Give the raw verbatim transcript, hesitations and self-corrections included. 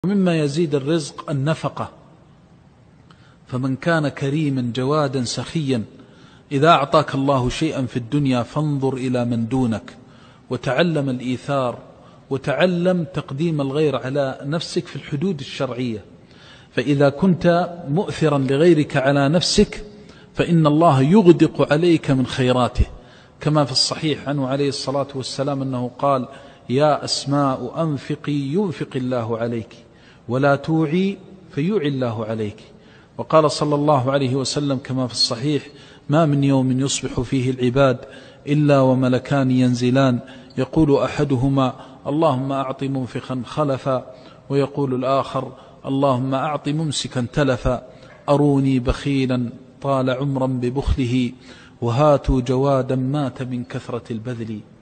مما يزيد الرزق النفقة، فمن كان كريما جوادا سخيا إذا أعطاك الله شيئا في الدنيا فانظر إلى من دونك وتعلم الإيثار وتعلم تقديم الغير على نفسك في الحدود الشرعية. فإذا كنت مؤثرا لغيرك على نفسك فإن الله يغدق عليك من خيراته، كما في الصحيح عنه عليه الصلاة والسلام أنه قال: يا أسماء أنفقي ينفق الله عليك، ولا توعي فيوعي الله عليك. وقال صلى الله عليه وسلم كما في الصحيح: ما من يوم يصبح فيه العباد إلا وملكان ينزلان، يقول أحدهما: اللهم أعط منفقا خلفا، ويقول الآخر: اللهم أعط ممسكا تلفا، أروني بخيلا طال عمرا ببخله، وهاتوا جوادا مات من كثرة البذل.